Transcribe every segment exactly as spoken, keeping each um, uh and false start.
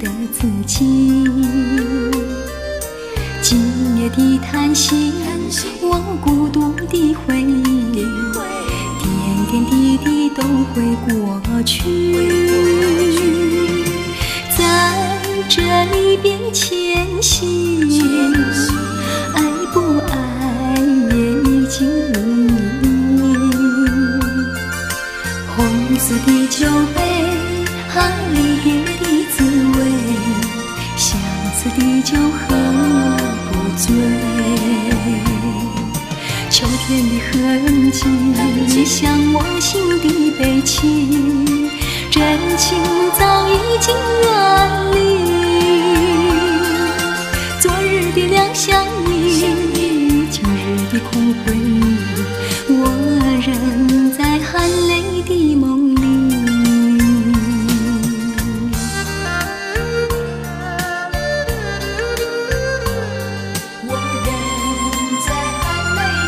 的自己。今夜的叹息，我孤独的回忆，点点滴滴都会过去。在这离别前夕，爱不爱也已经无意。红色的酒杯，和离别的滋味，相思的酒喝不醉。秋天的痕迹，像我心的悲戚，真情早已经远离。昨日的两相依，今日的空回忆，我仍在含泪的梦里。我仍在含泪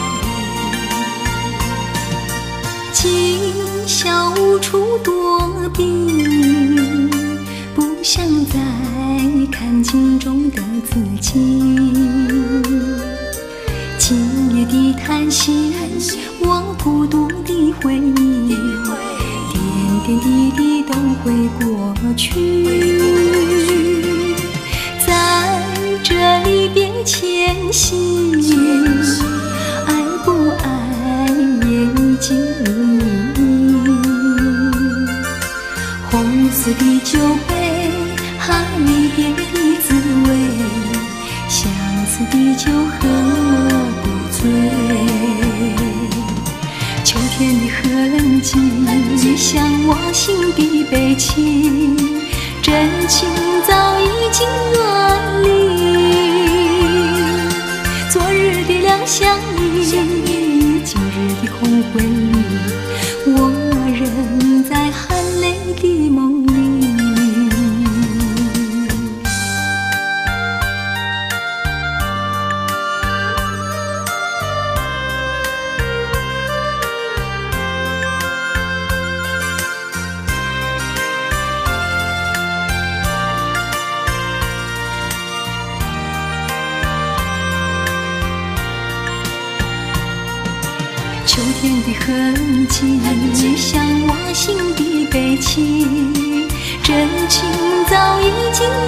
的梦里。今宵无处躲避，不想再看镜中的自己。今夜的叹息，我孤独的回忆，点点滴滴都会过去。在这离别前夕，爱不爱也已经无意。红色的酒杯，和离别的滋味，相思的酒喝不醉。秋天的痕迹，像我心的悲戚，真情早已经远离。昨日的两相依，今日的空回忆，我仍在含泪的梦里。秋天的痕迹，像我心的悲戚，真情早已经